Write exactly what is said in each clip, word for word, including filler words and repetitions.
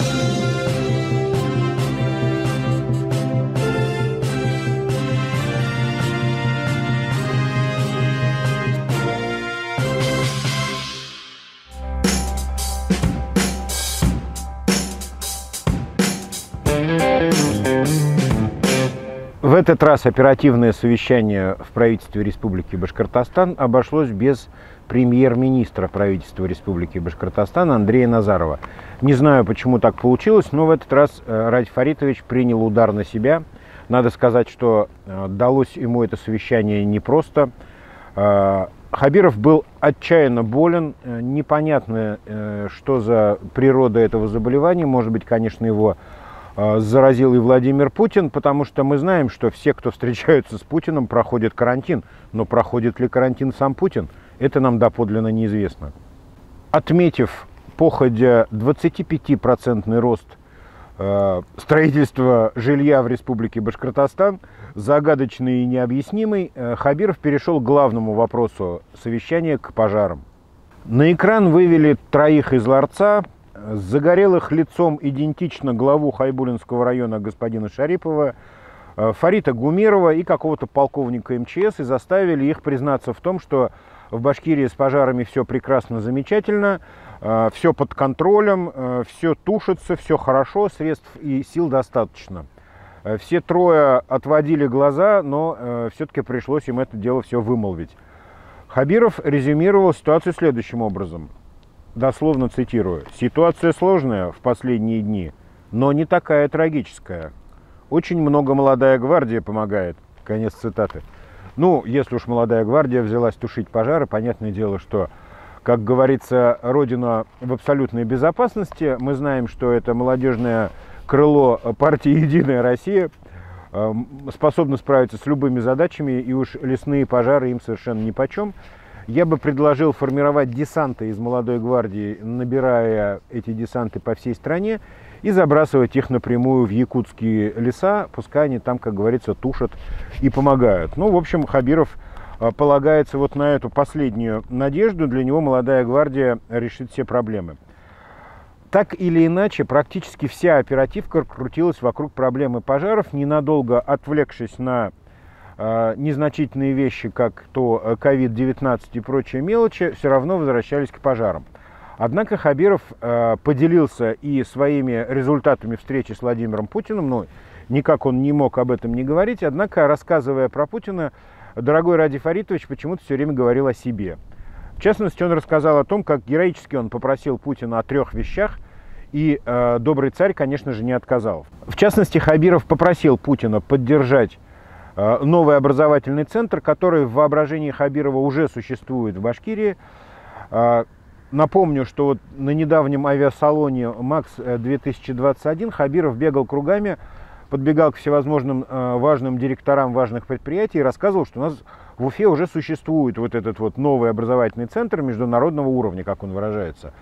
В этот раз оперативное совещание в правительстве Республики Башкортостан обошлось без премьер-министра правительства Республики Башкортостан Андрея Назарова. Не знаю, почему так получилось, но в этот раз Ради Фаритович принял удар на себя. Надо сказать, что далось ему это совещание непросто. Хабиров был отчаянно болен. Непонятно, что за природа этого заболевания. Может быть, конечно, его заразил и Владимир Путин, потому что мы знаем, что все, кто встречаются с Путиным, проходят карантин. Но проходит ли карантин сам Путин, это нам доподлинно неизвестно. Отметив походя двадцатипятипроцентный рост э, строительства жилья в Республике Башкортостан, загадочный и необъяснимый, э, Хабиров перешел к главному вопросу совещания, к пожарам. На экран вывели троих из ларца, загорелых лицом идентично главу Хайбулинского района господина Шарипова, Фарита Гумерова и какого-то полковника эм че эс, и заставили их признаться в том, что в Башкирии с пожарами все прекрасно, замечательно, все под контролем, все тушится, все хорошо, средств и сил достаточно. Все трое отводили глаза, но все-таки пришлось им это дело все вымолвить. Хабиров резюмировал ситуацию следующим образом. Дословно цитирую: «Ситуация сложная в последние дни, но не такая трагическая. Очень много молодая гвардия помогает». Конец цитаты. Ну, если уж молодая гвардия взялась тушить пожары, понятное дело, что, как говорится, Родина в абсолютной безопасности. Мы знаем, что это молодежное крыло партии «Единая Россия» способно справиться с любыми задачами, и уж лесные пожары им совершенно нипочем. Я бы предложил формировать десанты из молодой гвардии, набирая эти десанты по всей стране и забрасывать их напрямую в якутские леса, пускай они там, как говорится, тушат и помогают. Ну, в общем, Хабиров полагается вот на эту последнюю надежду. Для него молодая гвардия решит все проблемы. Так или иначе, практически вся оперативка крутилась вокруг проблемы пожаров, ненадолго отвлекшись на незначительные вещи, как то ковид девятнадцать и прочие мелочи, все равно возвращались к пожарам. Однако Хабиров э, поделился и своими результатами встречи с Владимиром Путиным, но никак он не мог об этом не говорить, однако, рассказывая про Путина, дорогой Ради Фаритович почему-то все время говорил о себе. В частности, он рассказал о том, как героически он попросил Путина о трех вещах, и э, добрый царь, конечно же, не отказал. В частности, Хабиров попросил Путина поддержать новый образовательный центр, который в воображении Хабирова уже существует в Башкирии. Напомню, что вот на недавнем авиасалоне МАКС две тысячи двадцать один Хабиров бегал кругами, подбегал к всевозможным важным директорам важных предприятий и рассказывал, что у нас в Уфе уже существует вот этот вот новый образовательный центр международного уровня, как он выражается.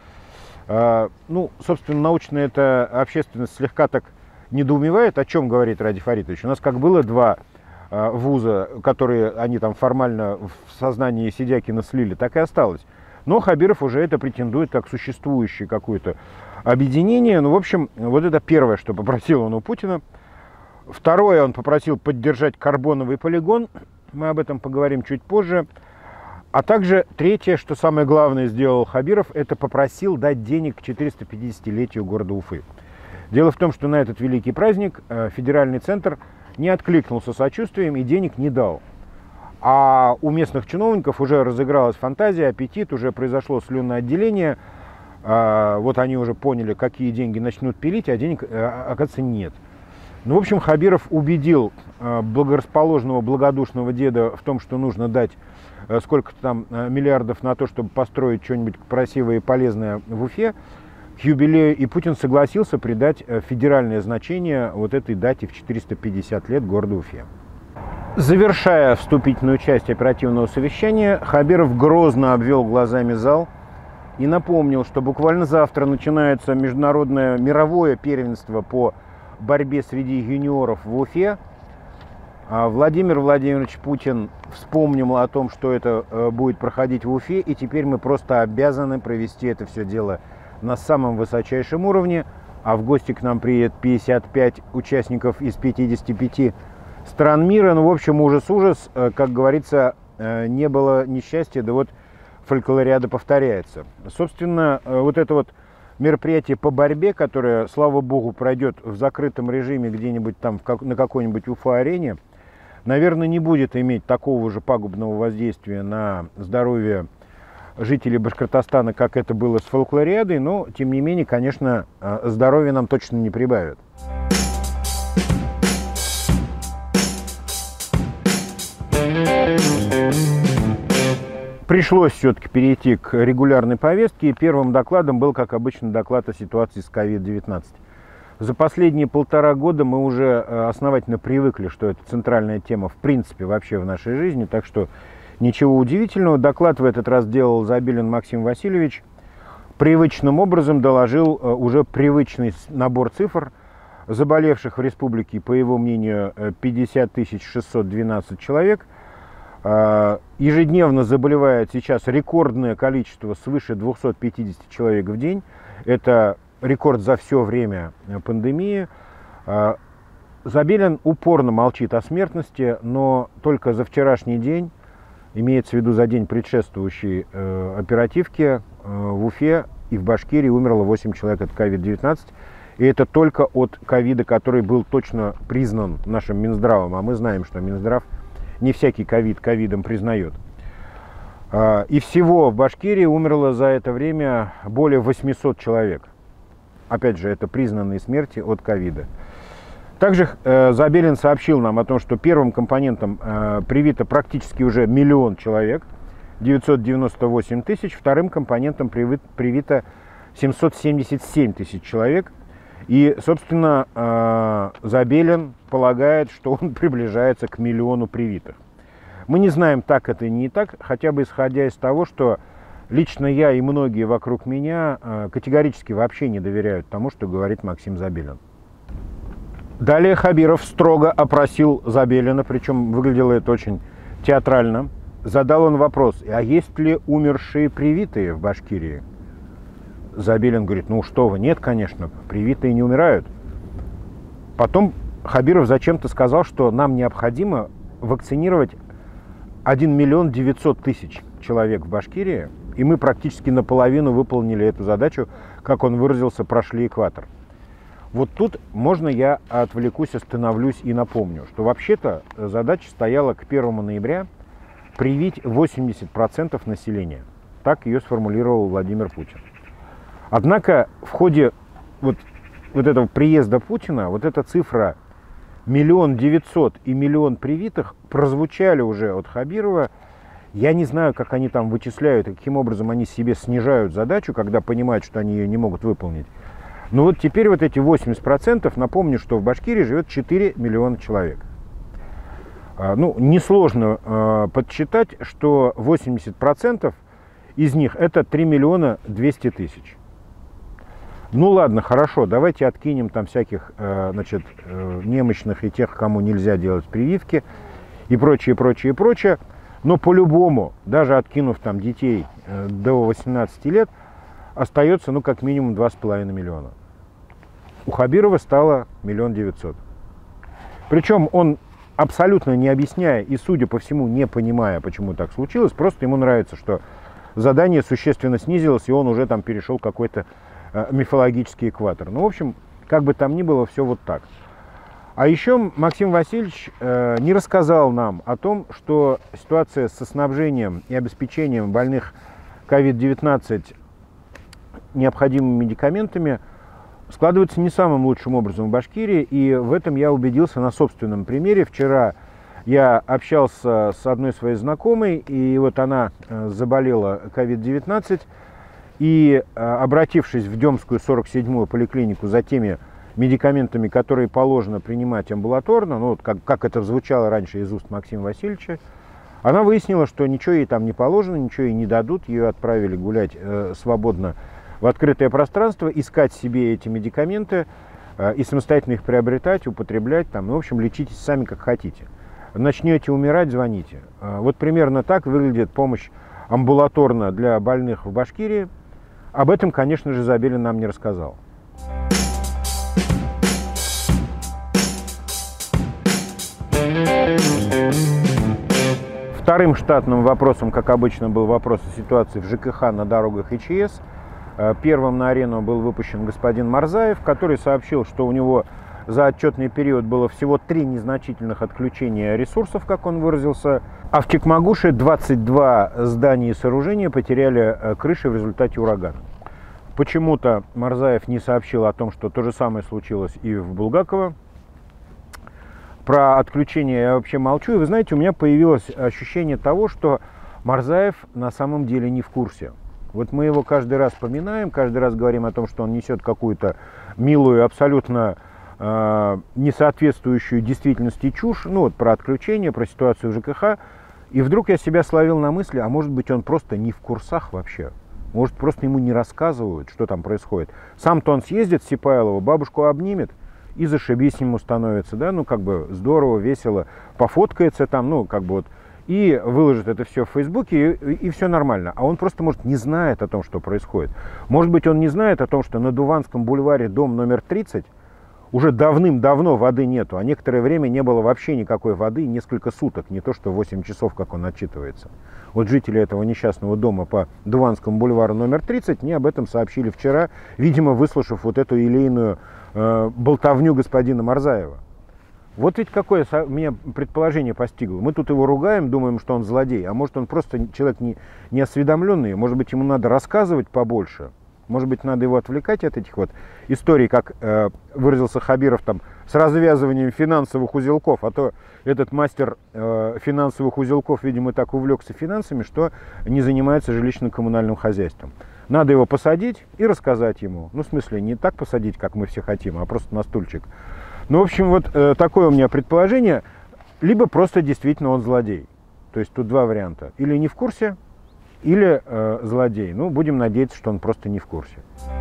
Ну, собственно, научная эта общественность слегка так недоумевает, о чем говорит Ради Фаритович. У нас как было два вуза, которые они там формально в сознании Сидякина слили, так и осталось. Но Хабиров уже это претендует как существующее какое-то объединение. Ну, в общем, вот это первое, что попросил он у Путина. Второе, он попросил поддержать карбоновый полигон. Мы об этом поговорим чуть позже. А также третье, что самое главное сделал Хабиров, это попросил дать денег к четыреста-пятидесятилетию города Уфы. Дело в том, что на этот великий праздник федеральный центр не откликнулся сочувствием и денег не дал. А у местных чиновников уже разыгралась фантазия, аппетит, уже произошло слюноотделение. Вот они уже поняли, какие деньги начнут пилить, а денег, оказывается, нет. Ну, в общем, Хабиров убедил благорасположенного, благодушного деда в том, что нужно дать сколько-то там миллиардов на то, чтобы построить что-нибудь красивое и полезное в Уфе к юбилею, и Путин согласился придать федеральное значение вот этой дате в четыреста пятьдесят лет города Уфе. Завершая вступительную часть оперативного совещания, Хабиров грозно обвел глазами зал и напомнил, что буквально завтра начинается международное мировое первенство по борьбе среди юниоров в Уфе. Владимир Владимирович Путин вспомнил о том, что это будет проходить в Уфе, и теперь мы просто обязаны провести это все дело на самом высочайшем уровне. а в гости к нам приедет пятьдесят пять участников из пятидесяти пяти стран мира. Ну, в общем, ужас-ужас, как говорится, не было несчастья, да вот фольклориада повторяется. Собственно, вот это вот мероприятие по борьбе, которое, слава богу, пройдет в закрытом режиме где-нибудь там в как, на какой-нибудь Уфа-арене, наверное, не будет иметь такого же пагубного воздействия на здоровье жителей Башкортостана, как это было с фольклориадой, но, тем не менее, конечно, здоровье нам точно не прибавит. Пришлось все-таки перейти к регулярной повестке, и первым докладом был, как обычно, доклад о ситуации с ковид девятнадцать. За последние полтора года мы уже основательно привыкли, что это центральная тема в принципе вообще в нашей жизни, так что ничего удивительного. Доклад в этот раз делал Забелин Максим Васильевич. Привычным образом доложил уже привычный набор цифр заболевших в республике, по его мнению, пятьдесят тысяч шестьсот двенадцать человек. Ежедневно заболевает сейчас рекордное количество, свыше двухсот пятидесяти человек в день. Это рекорд за все время пандемии. Забелин упорно молчит о смертности, но только за вчерашний день, имеется в виду за день предшествующей э, оперативке, э, в Уфе и в Башкирии умерло восемь человек от ковид девятнадцать. И это только от ковида, который был точно признан нашим Минздравом. А мы знаем, что Минздрав не всякий ковид ковидом признает. Э, и всего в Башкирии умерло за это время более восьмисот человек. Опять же, это признанные смерти от ковида. Также э, Забелин сообщил нам о том, что первым компонентом э, привито практически уже миллион человек, девятьсот девяносто восемь тысяч, вторым компонентом привит, привито семьсот семьдесят семь тысяч человек. И, собственно, э, Забелин полагает, что он приближается к миллиону привитых. Мы не знаем, так это или не так, хотя бы исходя из того, что лично я и многие вокруг меня э, категорически вообще не доверяют тому, что говорит Максим Забелин. Далее Хабиров строго опросил Забелина, причем выглядело это очень театрально. Задал он вопрос: а есть ли умершие привитые в Башкирии? Забелин говорит: ну что вы, нет, конечно, привитые не умирают. Потом Хабиров зачем-то сказал, что нам необходимо вакцинировать один миллион девятьсот тысяч человек в Башкирии, и мы практически наполовину выполнили эту задачу, как он выразился, прошли экватор. Вот тут можно я отвлекусь, остановлюсь и напомню, что вообще-то задача стояла к первому ноября привить восемьдесят процентов населения. Так ее сформулировал Владимир Путин. Однако в ходе вот, вот этого приезда Путина вот эта цифра миллион девятьсот и миллион привитых прозвучали уже от Хабирова. Я не знаю, как они там вычисляют и каким образом они себе снижают задачу, когда понимают, что они ее не могут выполнить. Но вот теперь вот эти восемьдесят процентов, напомню, что в Башкирии живет четыре миллиона человек. Ну, несложно э, подсчитать, что восемьдесят процентов из них это три миллиона двести тысяч. Ну ладно, хорошо, давайте откинем там всяких э, значит, э, немощных и тех, кому нельзя делать прививки и прочее, прочее, прочее. Но по-любому, даже откинув там детей э, до восемнадцати лет, остается ну как минимум два с половиной миллиона. У Хабирова стало миллион девятьсот. Причем он, абсолютно не объясняя и, судя по всему, не понимая, почему так случилось, просто ему нравится, что задание существенно снизилось, и он уже там перешел какой-то э, мифологический экватор. Ну, в общем, как бы там ни было, все вот так. А еще Максим Васильевич э, не рассказал нам о том, что ситуация со снабжением и обеспечением больных ковид девятнадцать необходимыми медикаментами складывается не самым лучшим образом в Башкирии, и в этом я убедился на собственном примере. Вчера я общался с одной своей знакомой, и вот она заболела ковид девятнадцать, и, обратившись в Демскую сорок седьмую поликлинику за теми медикаментами, которые положено принимать амбулаторно, ну, вот как, как это звучало раньше из уст Максима Васильевича, она выяснила, что ничего ей там не положено, ничего ей не дадут, ее отправили гулять э, свободно в открытое пространство, искать себе эти медикаменты э, и самостоятельно их приобретать, употреблять, там, ну, в общем, лечитесь сами как хотите. Начнете умирать, звоните. Э, вот примерно так выглядит помощь амбулаторно для больных в Башкирии. Об этом, конечно же, Забелин нам не рассказал. Вторым штатным вопросом, как обычно, был вопрос о ситуации в ЖКХ на дорогах и ЧС. Первым на арену был выпущен господин Марзаев, который сообщил, что у него за отчетный период было всего три незначительных отключения ресурсов, как он выразился, а в Чекмагуше двадцать два здания и сооружения потеряли крыши в результате урагана. Почему-то Марзаев не сообщил о том, что то же самое случилось и в Булгаково. Про отключение я вообще молчу. И вы знаете, у меня появилось ощущение того, что Марзаев на самом деле не в курсе. Вот мы его каждый раз поминаем, каждый раз говорим о том, что он несет какую-то милую, абсолютно э, несоответствующую действительности чушь, ну вот про отключение, про ситуацию в ЖКХ. И вдруг я себя словил на мысли, а может быть он просто не в курсах вообще. Может, просто ему не рассказывают, что там происходит. Сам-то он съездит в Сипайлово, бабушку обнимет, и зашибись ему становится, да, ну, как бы здорово, весело, пофоткается там, ну, как бы вот, и выложит это все в Фейсбуке, и, и все нормально. А он просто, может, не знает о том, что происходит. Может быть, он не знает о том, что на Дуванском бульваре, дом номер тридцать, уже давным-давно воды нету, а некоторое время не было вообще никакой воды, несколько суток, не то что восемь часов, как он отчитывается. Вот жители этого несчастного дома по Дуванскому бульвару номер тридцать мне об этом сообщили вчера, видимо, выслушав вот эту елейную э, болтовню господина Марзаева. Вот ведь какое меня предположение постигло. Мы тут его ругаем, думаем, что он злодей, а может он просто человек не, неосведомленный, может быть ему надо рассказывать побольше. Может быть, надо его отвлекать от этих вот историй, как э, выразился Хабиров, там, с развязыванием финансовых узелков. А то этот мастер э, финансовых узелков, видимо, так увлекся финансами, что не занимается жилищно-коммунальным хозяйством. Надо его посадить и рассказать ему. Ну, в смысле, не так посадить, как мы все хотим, а просто на стульчик. Ну, в общем, вот э, такое у меня предположение. Либо просто действительно он злодей. То есть тут два варианта. Или не в курсе, или э, злодей. Ну, будем надеяться, что он просто не в курсе.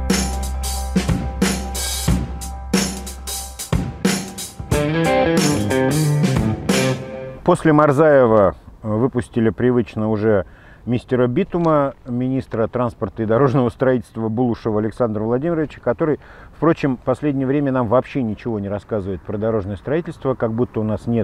После Марзаева выпустили привычно уже мистера Битума, министра транспорта и дорожного строительства Булушева Александра Владимировича, который, впрочем, в последнее время нам вообще ничего не рассказывает про дорожное строительство, как будто у нас нет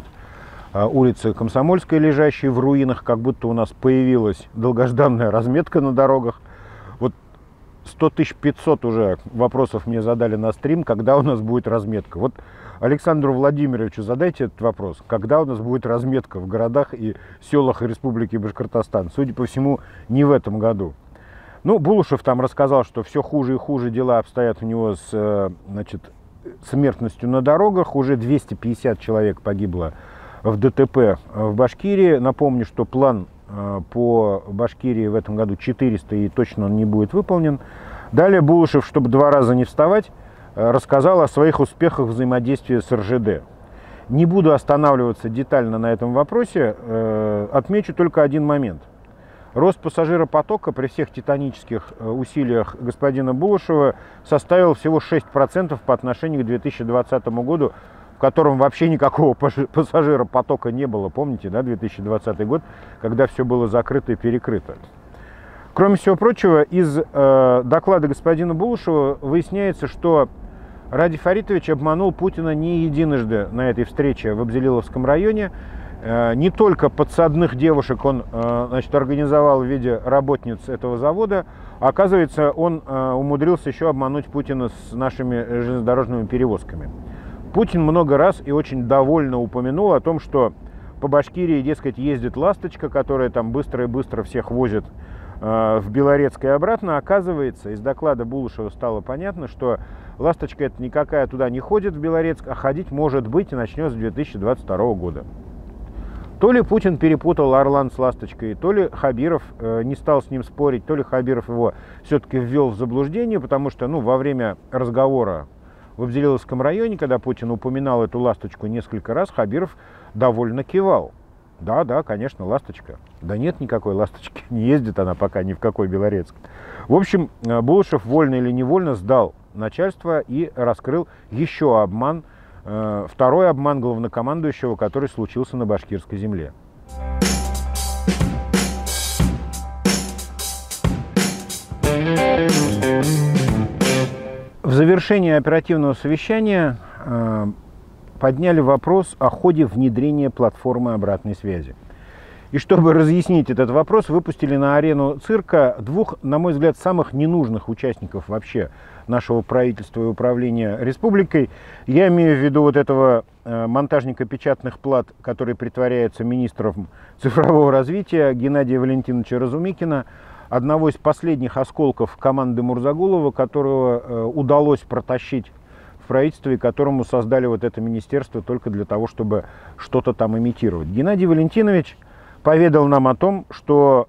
улицы Комсомольской, лежащей в руинах, как будто у нас появилась долгожданная разметка на дорогах. Вот сто тысяч пятьсот уже вопросов мне задали на стрим, когда у нас будет разметка. Вот Александру Владимировичу задайте этот вопрос, когда у нас будет разметка в городах и селах Республики Башкортостан. Судя по всему, не в этом году. Ну, Булушев там рассказал, что все хуже и хуже дела обстоят у него с, значит, смертностью на дорогах. Уже двести пятьдесят человек погибло в ДТП в Башкирии. Напомню, что план по Башкирии в этом году четыреста, и точно он не будет выполнен. Далее Булушев, чтобы два раза не вставать, рассказал о своих успехах взаимодействия с эр жэ дэ. Не буду останавливаться детально на этом вопросе, отмечу только один момент. Рост пассажиропотока при всех титанических усилиях господина Булушева составил всего шесть процентов по отношению к две тысячи двадцатому году, в котором вообще никакого пассажиропотока не было. Помните, да, две тысячи двадцатый год, когда все было закрыто и перекрыто. Кроме всего прочего, из э, доклада господина Булушева выясняется, что Ради Фаритович обманул Путина не единожды на этой встрече в Абзелиловском районе. Э, не только подсадных девушек он э, значит, организовал в виде работниц этого завода, а оказывается, он э, умудрился еще обмануть Путина с нашими железнодорожными перевозками. Путин много раз и очень довольно упомянул о том, что по Башкирии, дескать, ездит «Ласточка», которая там быстро и быстро всех возит э, в Белорецк и обратно. Оказывается, из доклада Булушева стало понятно, что «Ласточка» это никакая туда не ходит в Белорецк, а ходить может быть и начнет с две тысячи двадцать второго года. То ли Путин перепутал «Орлан» с «Ласточкой», то ли Хабиров э, не стал с ним спорить, то ли Хабиров его все-таки ввел в заблуждение, потому что ну, во время разговора в Абзелиловском районе, когда Путин упоминал эту «Ласточку» несколько раз, Хабиров довольно кивал. Да, да, конечно, «Ласточка». Да нет никакой «Ласточки», не ездит она пока ни в какой Белорецк. В общем, Булушев вольно или невольно сдал начальство и раскрыл еще обман, э, второй обман главнокомандующего, который случился на башкирской земле. В завершении оперативного совещания э, подняли вопрос о ходе внедрения платформы обратной связи. И чтобы разъяснить этот вопрос, выпустили на арену цирка двух, на мой взгляд, самых ненужных участников вообще нашего правительства и управления республикой. Я имею в виду вот этого э, монтажника печатных плат, который притворяется министром цифрового развития, Геннадия Валентиновича Разумикина, одного из последних осколков команды Мурзагулова, которого э, удалось протащить в правительство и которому создали вот это министерство только для того, чтобы что-то там имитировать. Геннадий Валентинович поведал нам о том, что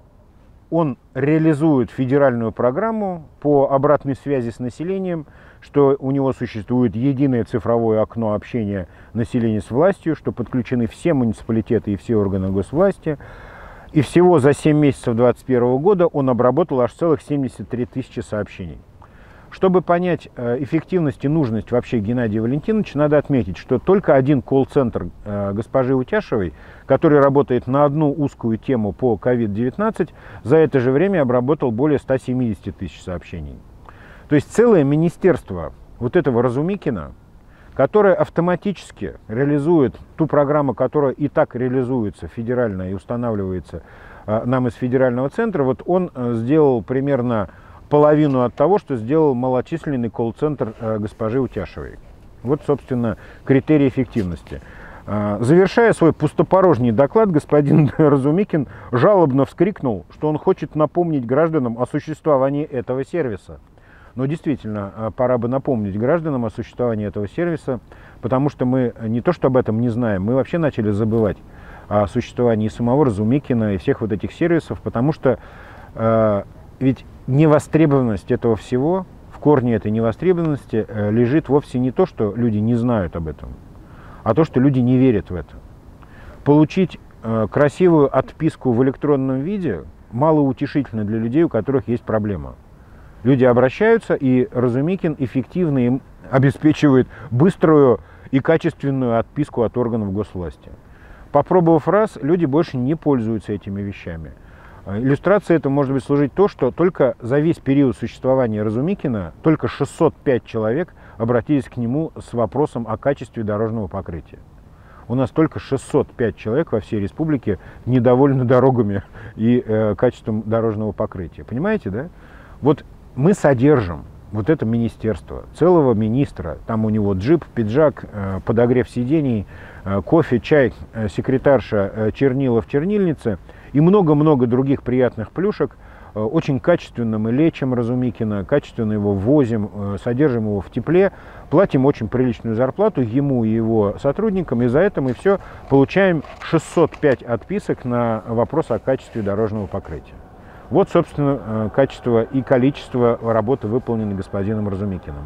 он реализует федеральную программу по обратной связи с населением, что у него существует единое цифровое окно общения населения с властью, что подключены все муниципалитеты и все органы госвласти. И всего за семь месяцев две тысячи двадцать первого года он обработал аж целых семьдесят три тысячи сообщений. Чтобы понять эффективность и нужность вообще Геннадия Валентиновича, надо отметить, что только один колл-центр госпожи Утяшевой, который работает на одну узкую тему по ковид девятнадцать, за это же время обработал более ста семидесяти тысяч сообщений. То есть целое министерство вот этого Разумикина, которое автоматически реализует ту программу, которая и так реализуется федерально и устанавливается нам из федерального центра, вот он сделал примерно половину от того, что сделал малочисленный колл-центр госпожи Утяшевой. Вот, собственно, критерий эффективности. Завершая свой пустопорожний доклад, господин Разумикин жалобно вскрикнул, что он хочет напомнить гражданам о существовании этого сервиса. Но действительно, пора бы напомнить гражданам о существовании этого сервиса, потому что мы не то что об этом не знаем, мы вообще начали забывать о существовании самого Разумикина и всех вот этих сервисов, потому что э, ведь невостребованность этого всего, в корне этой невостребованности э, лежит вовсе не то, что люди не знают об этом, а то, что люди не верят в это. Получить э, красивую отписку в электронном виде малоутешительно для людей, у которых есть проблема. Люди обращаются, и Разумикин эффективно им обеспечивает быструю и качественную отписку от органов госвласти. Попробовав раз, люди больше не пользуются этими вещами. Иллюстрацией это может быть служить то, что только за весь период существования Разумикина только шестьсот пять человек обратились к нему с вопросом о качестве дорожного покрытия. У нас только шестьсот пять человек во всей республике недовольны дорогами и э, качеством дорожного покрытия. Понимаете, да? Вот мы содержим вот это министерство, целого министра. Там у него джип, пиджак, э, подогрев сидений, э, кофе, чай, э, секретарша, э, чернила в чернильнице и много-много других приятных плюшек. Э, очень качественно мы лечим Разумикина, качественно его возим, э, содержим его в тепле, платим очень приличную зарплату ему и его сотрудникам, и за это мы все получаем шестьсот пять отписок на вопрос о качестве дорожного покрытия. Вот, собственно, качество и количество работы, выполненной господином Разумикиным.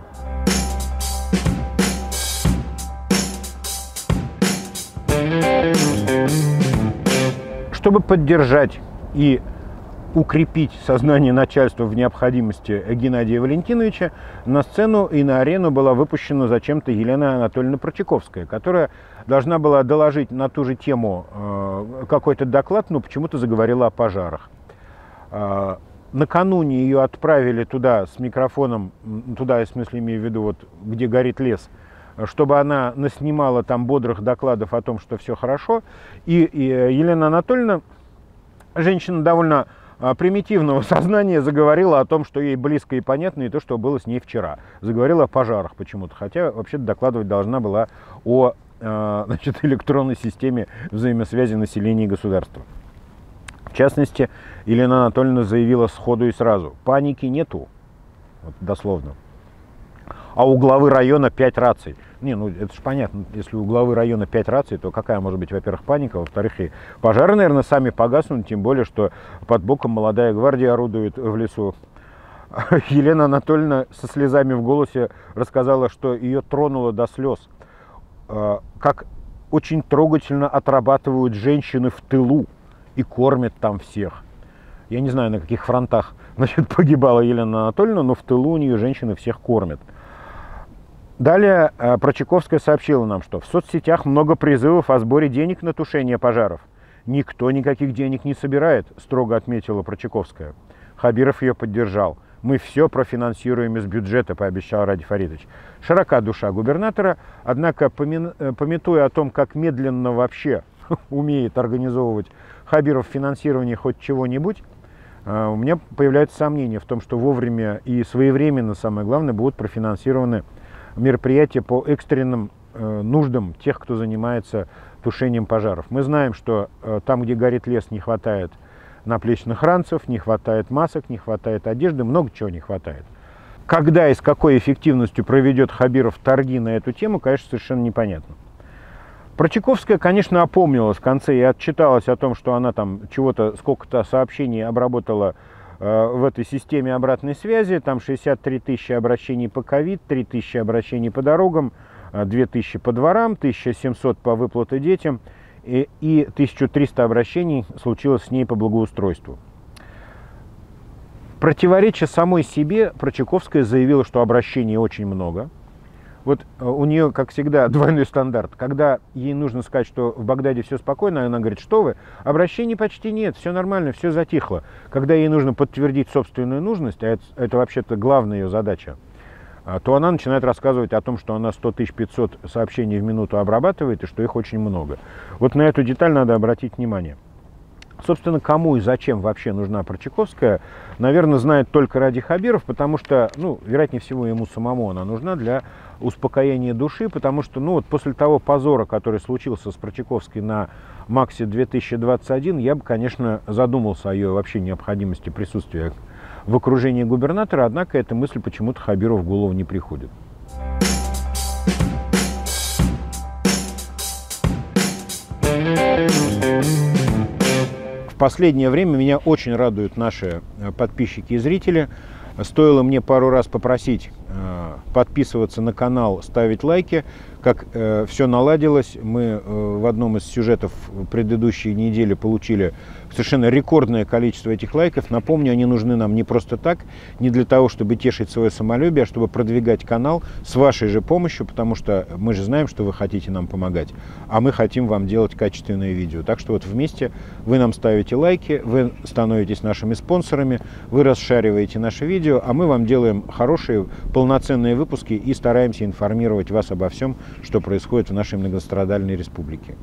Чтобы поддержать и укрепить сознание начальства в необходимости Геннадия Валентиновича, на сцену и на арену была выпущена зачем-то Елена Анатольевна Прочаковская, которая должна была доложить на ту же тему э, какой-то доклад, но почему-то заговорила о пожарах. Накануне ее отправили туда с микрофоном, туда, я в смысле имею в виду, вот, где горит лес, чтобы она наснимала там бодрых докладов о том, что все хорошо. И, и Елена Анатольевна, женщина довольно примитивного сознания, заговорила о том, что ей близко и понятно, и то, что было с ней вчера. Заговорила о пожарах почему-то, хотя вообще-то докладывать должна была о значит, электронной системе взаимосвязи населения и государства. В частности, Елена Анатольевна заявила сходу и сразу: паники нету, вот дословно. А у главы района пять раций. Не, ну это же понятно, если у главы района пять раций, то какая может быть, во-первых, паника, во-вторых, и пожары, наверное, сами погаснут, тем более, что под боком молодая гвардия орудует в лесу. Елена Анатольевна со слезами в голосе рассказала, что ее тронуло до слез, как очень трогательно отрабатывают женщины в тылу и кормят там всех. Я не знаю, на каких фронтах, значит, погибала Елена Анатольевна, но в тылу у нее женщины всех кормят. Далее Прочаковская сообщила нам, что в соцсетях много призывов о сборе денег на тушение пожаров. Никто никаких денег не собирает, строго отметила Прочаковская. Хабиров ее поддержал. Мы все профинансируем из бюджета, пообещал Ради Фаридович. Широка душа губернатора, однако, помятуя о том, как медленно вообще умеет организовывать Хабиров в финансировании хоть чего-нибудь, у меня появляются сомнения в том, что вовремя и своевременно, самое главное, будут профинансированы мероприятия по экстренным нуждам тех, кто занимается тушением пожаров. Мы знаем, что там, где горит лес, не хватает наплечных ранцев, не хватает масок, не хватает одежды, много чего не хватает. Когда и с какой эффективностью проведет Хабиров торги на эту тему, конечно, совершенно непонятно. Прочаковская, конечно, опомнилась в конце и отчиталась о том, что она там чего-то, сколько-то сообщений обработала э, в этой системе обратной связи. Там шестьдесят три тысячи обращений по ковид, три тысячи обращений по дорогам, две тысячи по дворам, тысяча семьсот по выплате детям и, и тысяча триста обращений случилось с ней по благоустройству. Противореча самой себе, Прочаковская заявила, что обращений очень много. Вот у нее, как всегда, двойной стандарт. Когда ей нужно сказать, что в Багдаде все спокойно, она говорит, что вы, обращений почти нет, все нормально, все затихло. Когда ей нужно подтвердить собственную нужность, а это, это вообще-то главная ее задача, то она начинает рассказывать о том, что она сто тысяч пятьсот сообщений в минуту обрабатывает и что их очень много. Вот на эту деталь надо обратить внимание. Собственно, кому и зачем вообще нужна Прочаковская, наверное, знает только Ради Хабиров, потому что, ну, вероятнее всего, ему самому она нужна для успокоения души, потому что, ну, вот после того позора, который случился с Прочаковской на МАКСе две тысячи двадцать один, я бы, конечно, задумался о ее вообще необходимости присутствия в окружении губернатора, однако эта мысль почему-то Хабирову в голову не приходит. В последнее время меня очень радуют наши подписчики и зрители. Стоило мне пару раз попросить э, подписываться на канал, ставить лайки, как э, все наладилось. Мы э, в одном из сюжетов предыдущей недели получили совершенно рекордное количество этих лайков. Напомню, они нужны нам не просто так, не для того, чтобы тешить свое самолюбие, а чтобы продвигать канал с вашей же помощью, потому что мы же знаем, что вы хотите нам помогать, а мы хотим вам делать качественные видео. Так что вот вместе вы нам ставите лайки, вы становитесь нашими спонсорами, вы расшариваете наши видео, а мы вам делаем хорошие, полноценные выпуски и стараемся информировать вас обо всем, что происходит в нашей многострадальной республике.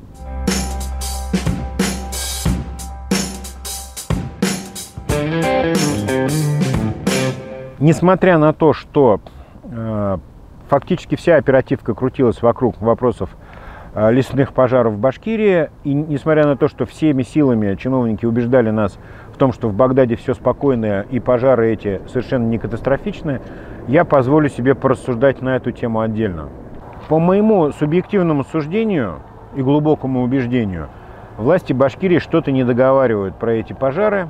Несмотря на то, что э, фактически вся оперативка крутилась вокруг вопросов э, лесных пожаров в Башкирии, и несмотря на то, что всеми силами чиновники убеждали нас в том, что в Багдаде все спокойно и пожары эти совершенно не катастрофичные, я позволю себе порассуждать на эту тему отдельно. По моему субъективному суждению и глубокому убеждению, власти Башкирии что-то не договаривают про эти пожары.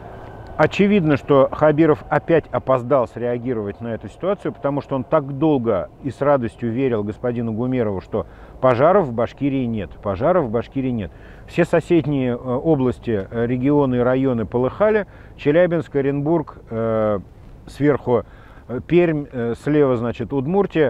Очевидно, что Хабиров опять опоздал среагировать на эту ситуацию, потому что он так долго и с радостью верил господину Гумерову, что пожаров в Башкирии нет, пожаров в Башкирии нет. Все соседние области, регионы и районы полыхали, Челябинск, Оренбург, э, сверху Пермь, э, слева, значит, Удмуртия.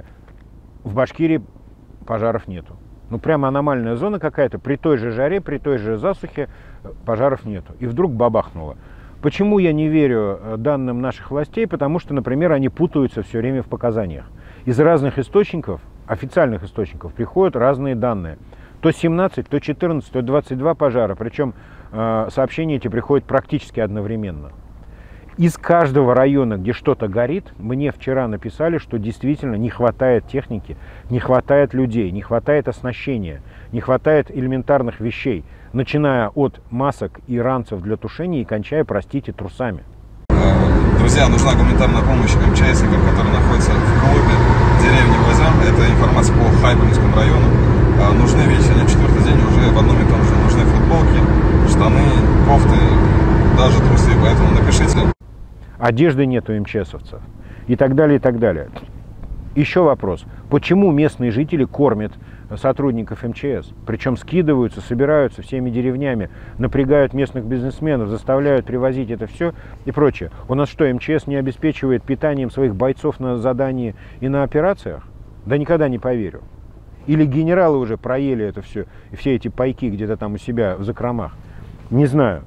В Башкирии пожаров нету. Ну, прямо аномальная зона какая-то, при той же жаре, при той же засухе пожаров нету. И вдруг бабахнуло. Почему я не верю данным наших властей? Потому что, например, они путаются все время в показаниях. Из разных источников, официальных источников, приходят разные данные. То семнадцать, то четырнадцать, то двадцать два пожара. Причем э, сообщения эти приходят практически одновременно. Из каждого района, где что-то горит, мне вчера написали, что действительно не хватает техники, не хватает людей, не хватает оснащения, не хватает элементарных вещей, начиная от масок и ранцев для тушения и кончая, простите, трусами. Друзья, нужна гуманитарная помощь МЧСникам, которые находятся в клубе деревни Вазян. Это информация по Хайбургскому району. Нужны вещи, они четвертый день уже в одном и том же. Нужны футболки, штаны, кофты, даже трусы. Поэтому напишите. Одежды нет у МЧСовцев и так далее, и так далее. Еще вопрос. Почему местные жители кормят сотрудников МЧС? Причем скидываются, собираются всеми деревнями, напрягают местных бизнесменов, заставляют привозить это все и прочее. У нас что, МЧС не обеспечивает питанием своих бойцов на задании и на операциях? Да никогда не поверю. Или генералы уже проели это все, и все эти пайки где-то там у себя в закромах? Не знаю.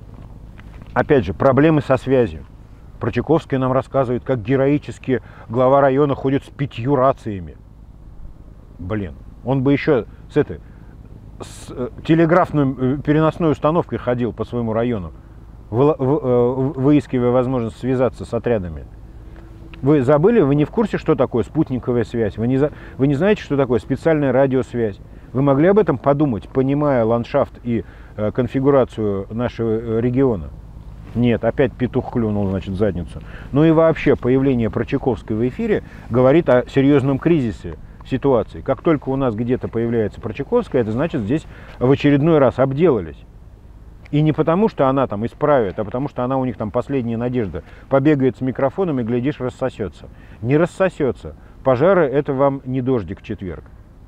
Опять же, проблемы со связью. Прочаковская нам рассказывает, как героически глава района ходит с пятью рациями. Блин, он бы еще с этой, с телеграфной переносной установкой ходил по своему району, выискивая возможность связаться с отрядами. Вы забыли, вы не в курсе, что такое спутниковая связь, вы не, за, вы не знаете, что такое специальная радиосвязь. Вы могли об этом подумать, понимая ландшафт и э, конфигурацию нашего региона? Нет, опять петух клюнул, значит, в задницу. Ну и вообще, появление Прочаковской в эфире говорит о серьезном кризисе ситуации. Как только у нас где-то появляется Прочаковская, это значит, здесь в очередной раз обделались. И не потому, что она там исправит, а потому, что она у них там последняя надежда. Побегает с микрофоном и, глядишь, рассосется. Не рассосется. Пожары – это вам не дождик в четверг.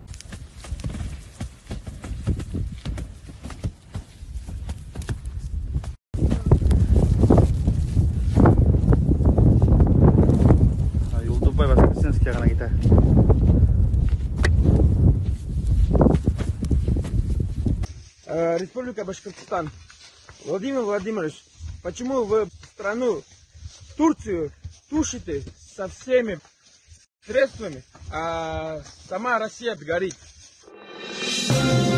Республика Башкортостан. Владимир Владимирович, почему вы страну Турцию тушите со всеми средствами, а сама Россия горит?